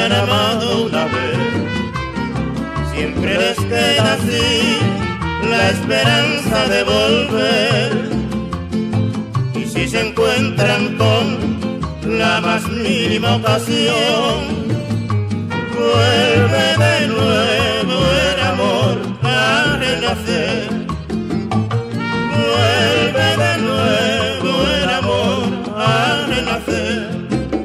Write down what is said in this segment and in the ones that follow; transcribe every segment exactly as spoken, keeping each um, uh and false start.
han amado una vez, siempre les queda así la esperanza de volver. Y si se encuentran con la más mínima ocasión, vuelve de nuevo el amor a renacer. Vuelve de nuevo el amor a renacer.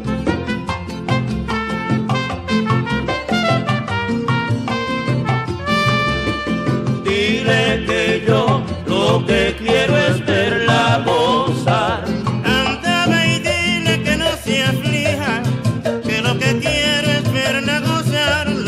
Dile que yo lo que quiero es verla gozar. Ándame y dile que no se aflija, que lo que quiero es verla gozar.